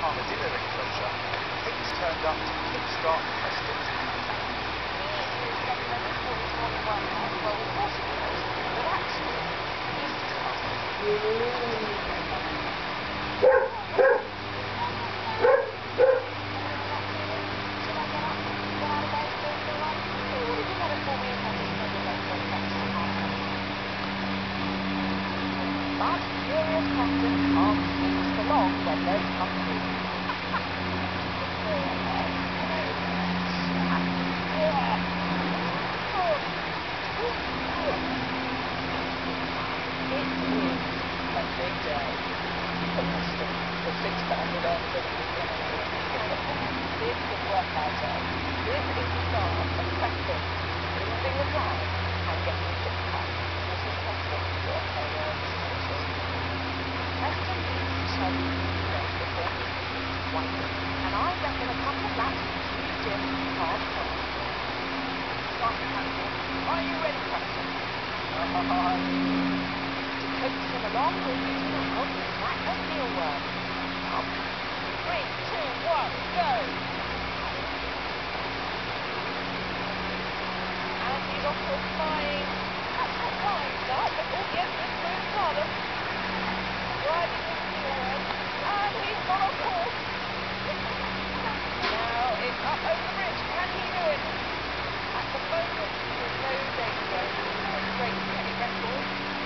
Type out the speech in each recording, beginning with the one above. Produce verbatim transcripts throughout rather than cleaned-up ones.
Armadillo enclosure, things turned up to kickstart Preston. Well, of course it was, but actually, he's tough. But furious Preston can't seem for long when there's company. It is a big day for Preston, the six-banded Armadillo. This is workout day. This is the start of Preston losing the drive and getting picked up. This is Preston what they were listening to. Preston needs to show you today before he beats one. And I reckon a couple of laps you just can't stop. Start Preston. Are you ready, Preston? To coax him along, we're using a rod to track a mealworm. Up. Three, two, one, go! And he's off to a flying, that's a flying start, but oh yes, this moves harder. Riding his mealworm, and he's got a course. Now it's up over the bridge. Can he do it? At the moment, there's no danger. A great heavy record.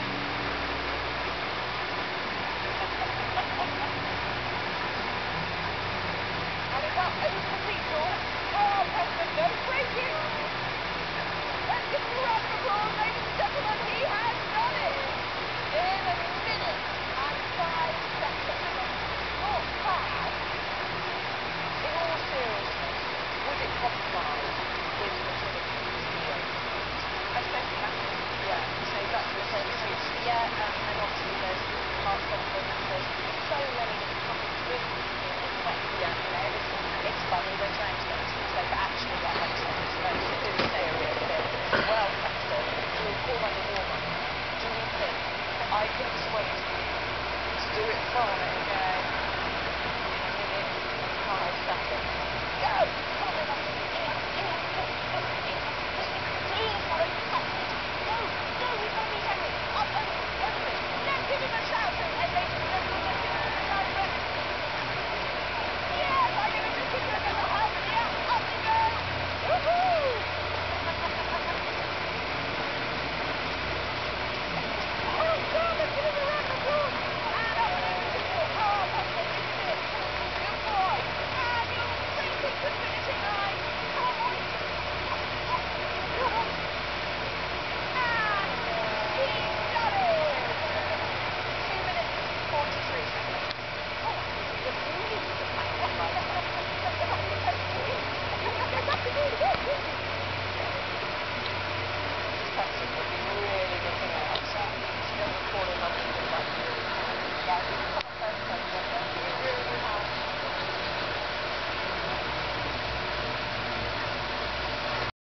And it's up over the seesaw. Oh, Preston, don't break it. Let's give him a round of applause, ladies and gentlemen. He has done it in a minute and five seconds. Not bad. In all seriousness, would it compromise his maturity as he goes? I suppose he has to. Yeah, so that's the same as yeah, um, and obviously there's parts of them, there's so many fucking wins in this race. Yeah, you know, it's, it's funny, we're trying to get into this way, but actually that makes sense. It's too serious bit. Well, Preston, we'll call that a warm-up. Do you think I can persuade you to do it fine?